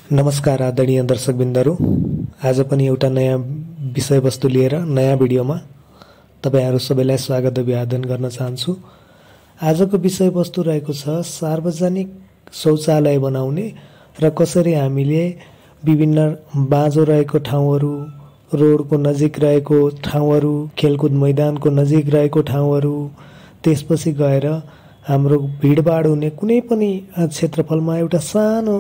नमस्कार आदरणीय दर्शकबिन्दहरू, आज पनि एउटा नयाँ विषयवस्तु लिएर नयाँ भिडियोमा तपाईहरु सबैलाई स्वागत अभिवादन गर्न चाहन्छु। आजको विषयवस्तु रहेको छ सार्वजनिक शौचालय बनाउने र कसरी हामीले विभिन्न बाँझो रहेको ठाउँहरू, रोडको नजिक रहेको ठाउँहरू, खेलकुद मैदानको नजिक रहेको ठाउँहरू, त्यसपछि गएर हाम्रो भिडभाड हुने कुनै पनि क्षेत्रफलमा एउटा सानो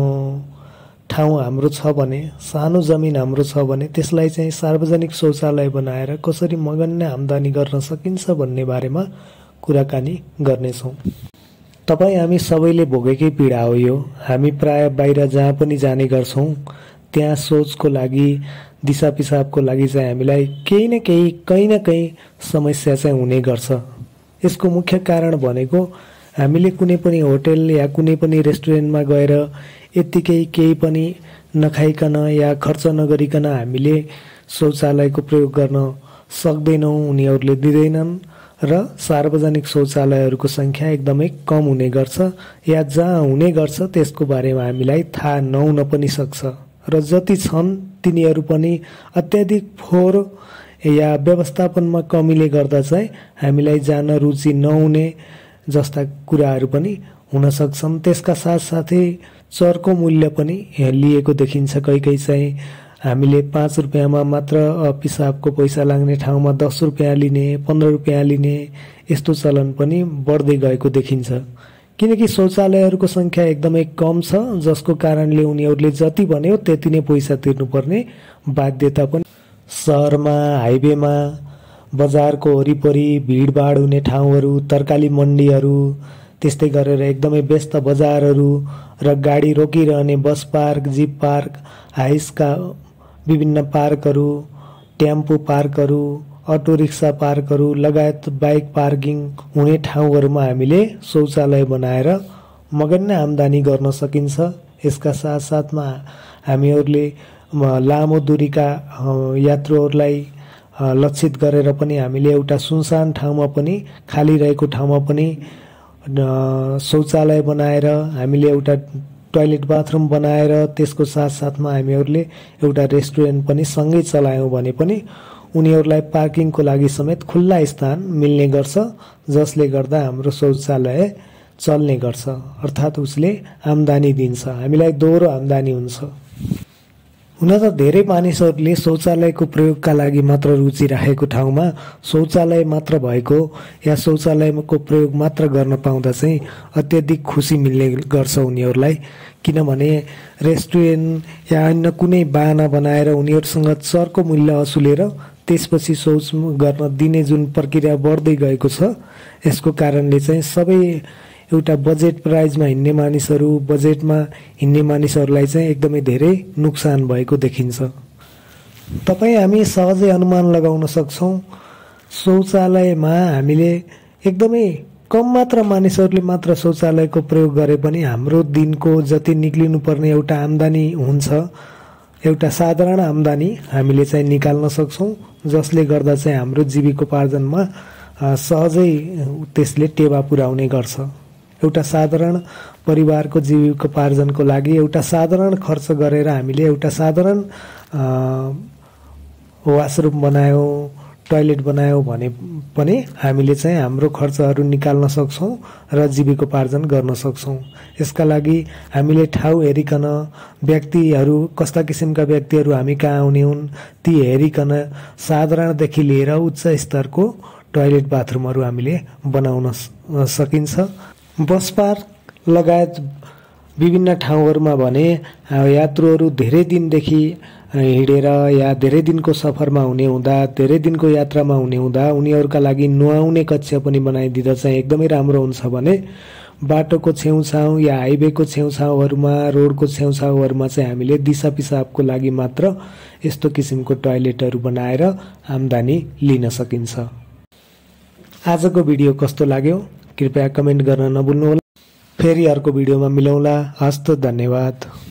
ठाउँ हाम्रो छ भने, सानो जमिन हाम्रो छ भने त्यसलाई चाहिँ सार्वजनिक शौचालय बनाएर कसरी मगन्य आम्दानी गर्न सकिन्छ भन्ने बारेमा कुराकानी गर्नेछौँ। तपाई हामी सबैले भोगेकै पीडा हो यो। हामी प्राय बाहिर जहाँ पनि जाने गर्छौं त्यहाँ शौचको लागि, दिशा पिसाबको लागि चाहिँ हामीलाई केही न केही कहीं न कहीं समस्या चाहिँ हुने गर्छ। यसको मुख्य कारण भनेको हामीले कुनै पनि होटल या कुनै पनि रेस्टुरेन्टमा गएर यतिकै केही पनि नखाइकन या खर्च नगरिकन हामीले शौचालयको प्रयोग गर्न सक्दैनौं, उनीहरूले दिँदैनन् र सार्वजनिक शौचालयहरूको संख्या एकदमै कम हुने गर्छ या जहाँ हुने गर्छ त्यसको बारेमा हामीलाई थाहा नहुन पनि सक्छ र जति छन् तिनीहरू पनि अत्याधिक फोहोर या व्यवस्थापनमा कमीले गर्दा चाहिँ हामीलाई जान रुचि नहुने जस्ता कुराहरू पनि हुन सक्छन्। त्यसका साथसाथै चर्को मूल्य पनि लिएको देखिन्छ। कहीँ चाहिँ हामीले 5 रुपैयाँमा मात्र पिसाबको पैसा लाग्ने ठाउँमा 10 रुपैयाँ लिने, 15 रुपैयाँ लिने यस्तो चलन पनि बढ्दै गएको देखिन्छ। किनकि शौचालयहरूको संख्या एकदमै कम छ, जसको कारणले उनीहरूले जति भन्यो त्यति नै पैसा तिर्नुपर्ने बाध्यता पनि शहरमा, हाइवेमा, बजारको वरिपरि भिडभाड हुने ठाउँहरू, तरकारी मण्डीहरू, त्यस्तै गरेर एकदमै व्यस्त बजारहरू र गाडी रोकिरहने बस पार्क, जीप पार्क, हाइसका विभिन्न पार्कहरू, टेम्पो पार्कहरू, अटो रिक्सा पार्कहरू लगायत बाइक पार्किङ हुने ठाउँहरूमा हामीले शौचालय बनाएर मगन्य आम्दानी गर्न सकिन्छ। यसका साथसाथमा हामीहरूले लामो दूरीका यात्रुहरूलाई लक्षित गरेर पनि हामीले एउटा सुनसान ठाउँमा पनि, खाली रहेको ठाउँमा पनि शौचालय बनाएर हामीले एउटा टोयलेट बाथरुम बनाएर त्यसको साथसाथमा हामीहरूले एउटा रेस्टुरेन्ट पनि सँगै चलायौं भने पनि उनीहरूलाई पार्किङको लागि समेत खुल्ला स्थान मिल्ने गर्छ, जसले गर्दा हाम्रो शौचालय चल्ने गर्छ, अर्थात् उसले आम्दानी दिन्छ, हामीलाई दोहोरो आम्दानी हुन्छ। हुन त धेरै मानिसहरूले शौचालयको प्रयोगका लागि मात्र रुचि राखेको ठाउँमा शौचालय मात्र भएको या शौचालयको प्रयोग मात्र गर्न पाउँदा चाहिँ अत्यधिक खुसी मिल्ने गर्छ उनीहरूलाई। किनभने रेस्टुरेन्ट या अन्य कुनै बाहना बनाएर उनीहरूसँग चर्को मूल्य असुलेर त्यसपछि शौच गर्न दिने जुन प्रक्रिया बढ्दै गएको छ, यसको कारणले चाहिँ सबै एउटा बजेट प्राइजमा हिँड्ने मानिसहरू, बजेटमा हिँड्ने मानिसहरूलाई चाहिँ एकदमै धेरै नोक्सान भएको देखिन्छ। तपाई हामी सहजै अनुमान लगाउन सक्छौं, शौचालयमा हामीले एकदमै कम मात्र मानिसहरूले मात्र शौचालयको प्रयोग गरे पनि हाम्रो दिनको जति निक्लिनु पर्ने एउटा आम्दानी हुन्छ, एउटा साधारण आम्दानी हामीले चाहिँ निकाल्न सक्छौं, जसले गर्दा चाहिँ हाम्रो जीविकोपार्जनमा सहजै त्यसले टेवा पुर्याउने गर्छ। एउटा साधारण परिवारको जीविकोपार्जनको लागि एउटा साधारण खर्च गरेर हामीले एउटा साधारण वासरुम बनायौं, टोयलेट बनायौं भने पनि हामीले चाहिँ हाम्रो खर्चहरू निकाल्न सक्छौं र जीविकोपार्जन गर्न सक्छौं। यसका लागि हामीले ठाउँ हेरिकन, व्यक्तिहरू कस्ता किसिमका व्यक्तिहरू हामी कहाँ आउने हुन् ती हेरिकन साधारणदेखि लिएर उच्च स्तरको टोयलेट बाथरुमहरू हामीले बनाउन सकिन्छ। बस पार्क लगायत विभिन्न ठाउँहरूमा भने यात्रुहरू धेरै दिनदेखि हिँडेर या धेरै दिनको सफरमा हुने हुँदा, धेरै दिनको यात्रामा हुने हुँदा उनीहरूका लागि नुहाउने कक्ष पनि बनाइदिँदा चाहिँ एकदमै राम्रो हुन्छ भने बाटोको छेउछाउ या हाइवेको छेउछाउहरूमा, रोडको छेउछाउहरूमा चाहिँ हामीले दिशा पिसाबको लागि मात्र यस्तो किसिमको टोयलेटहरू बनाएर आम्दानी लिन सकिन्छ। आजको भिडियो कस्तो लाग्यो कृपया कमेन्ट गर्न नभुल्नुहोला। फेरि अर्को भिडियोमा मिलौँला। हस्त, धन्यवाद।